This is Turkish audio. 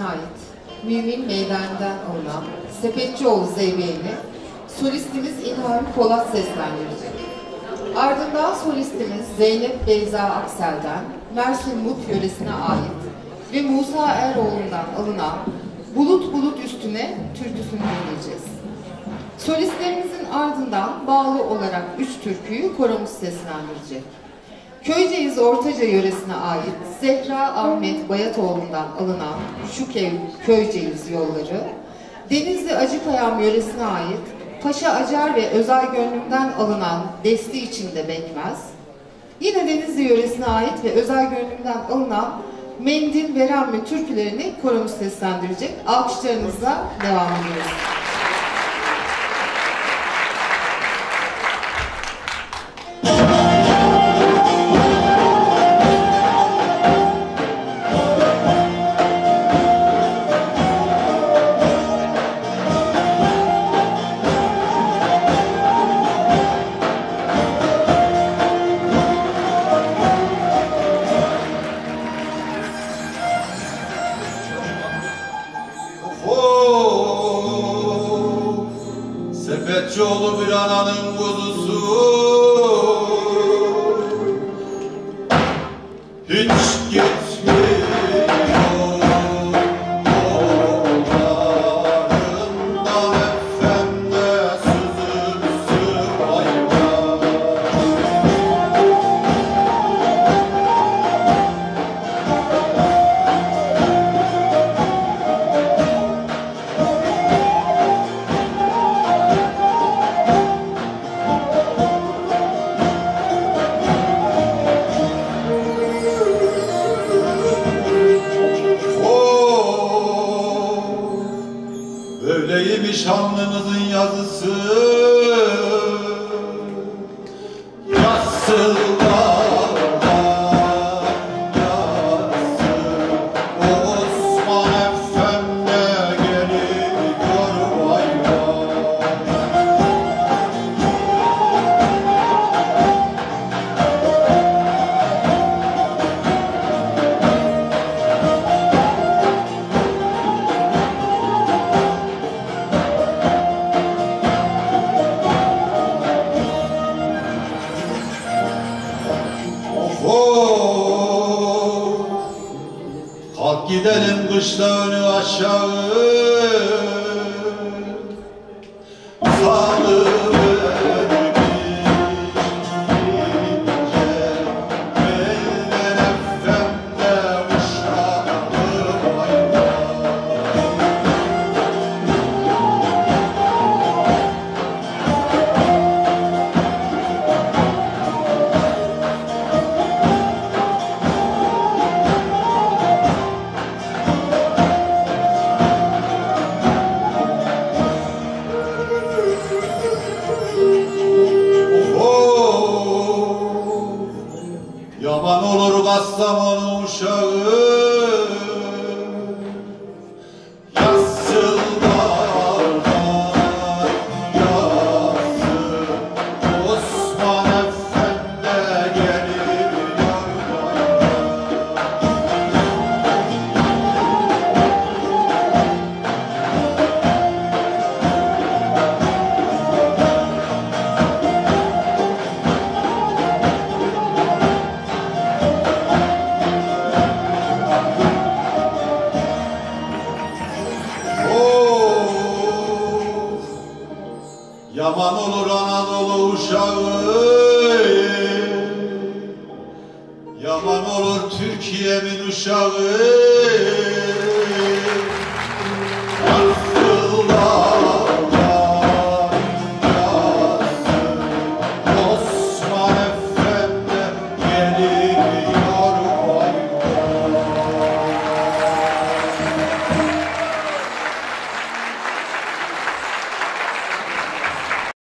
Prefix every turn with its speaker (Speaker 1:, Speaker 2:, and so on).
Speaker 1: ait Mümin Meydan'dan alınan Sepetçioğlu Zeybe'ni solistimiz İlhami Polat seslendirecek. Ardından solistimiz Zeynep Beyza Aksel'den Mersin Mut yöresine ait ve Musa Eroğlu'ndan alınan Bulut Bulut Üstüne türküsünü dinleyeceğiz. Solistlerimizin ardından bağlı olarak 3 türküyü koromuz seslendirecek. Köyceğiz Ortaca yöresine ait Zehra Ahmet Bayatoğlu'ndan alınan Şu Köyceğiz Yolları, Denizli Acıkayam yöresine ait Paşa Acar ve Özay Gönlüm'den alınan Desti İçinde Bekmez, yine Denizli yöresine ait ve Özay Gönlüm'den alınan Mendil Veremme türkülerini koromuz seslendirecek. Alkışlarınızla devam ediyoruz.
Speaker 2: Sepetçioğlu bir ananın kuzusu, hiç gitmiyor yollarından, efendi sızısı hayvan. Böyleymiş alnımızın yazısı, yazsın yazsın. O Osman Efendi geliyor vay vay. Kalk gidelim kışla önü aşağı, salıvermiş ince belden efendi uşağı vay vay. Yaman olur Kastamonu uşağı, yazsınlar yazsın. Osman Efendi geliyor vay Yaman olur Anadolu uşağı, yaman olur Türkiye'min uşağı.